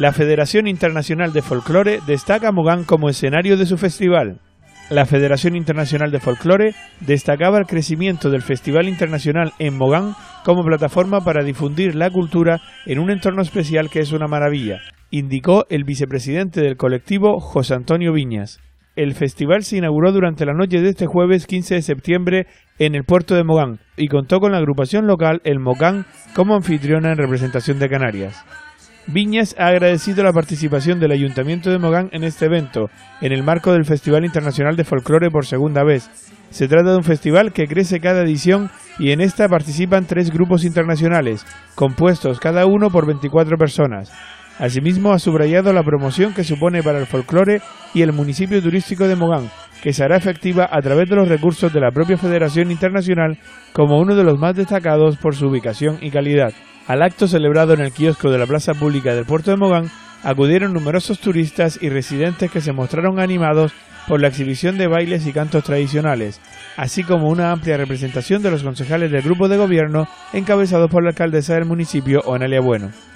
La Federación Internacional de Folclore destaca a Mogán como escenario de su festival. La Federación Internacional de Folclore destacaba el crecimiento del Festival Internacional en Mogán como plataforma para difundir la cultura en un entorno especial que es una maravilla, indicó el vicepresidente del colectivo, José Antonio Viñas. El festival se inauguró durante la noche de este jueves 15 de septiembre en el puerto de Mogán y contó con la agrupación local El Mocán como anfitriona en representación de Canarias. Viñas ha agradecido la participación del Ayuntamiento de Mogán en este evento, en el marco del Festival Internacional de Folclore por segunda vez. Se trata de un festival que crece cada edición y en esta participan 3 grupos internacionales, compuestos cada uno por 24 personas. Asimismo, ha subrayado la promoción que supone para el folclore y el municipio turístico de Mogán, que se hará efectiva a través de los recursos de la propia Federación Internacional como uno de los más destacados por su ubicación y calidad. Al acto celebrado en el kiosco de la plaza pública del puerto de Mogán, acudieron numerosos turistas y residentes que se mostraron animados por la exhibición de bailes y cantos tradicionales, así como una amplia representación de los concejales del grupo de gobierno encabezados por la alcaldesa del municipio, Onelia Bueno.